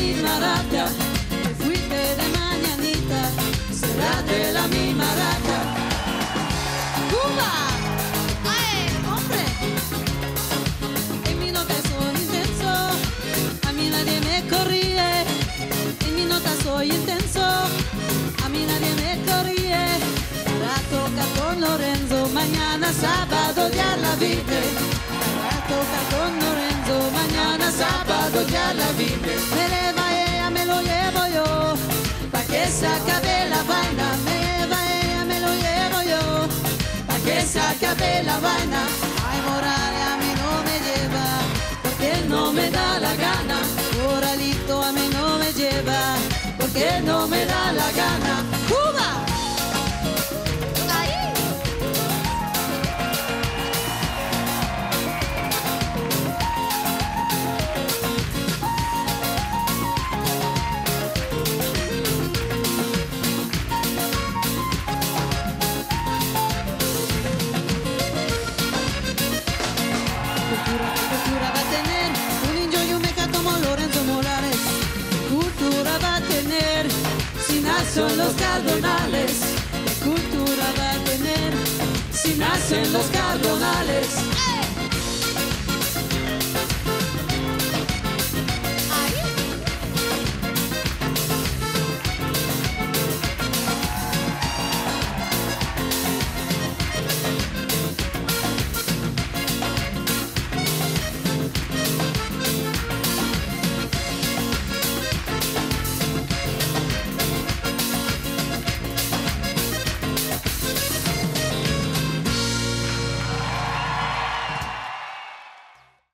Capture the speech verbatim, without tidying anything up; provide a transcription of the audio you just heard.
misma rabia, te fuiste de mañanita, será de la misma rabia. ¡Cuba! ¡Ay, hombre! En mi nota soy intenso, a mí nadie me corríe. En mi nota soy intenso, a mí nadie me corríe. Para tocar con Lorenzo, mañana sábado ya la vive. Para tocar con Lorenzo, mañana sábado ya la vive. Me lleva ella, me lo llevo yo, pa' que se acabe la vaina. Me lleva ella, me lo llevo yo, pa' que se acabe la vaina. Ay, Morales a mí no me lleva, porque no me da la gana. Moralito a mí no me lleva, porque no me da la gana. ¡Cuba! ¡Ahí! Cultura, cultura va a tener un indio y un meca como Lorenzo Morales. Cultura va a tener si nacen los cardonales. Cultura va a tener si nacen los cardonales.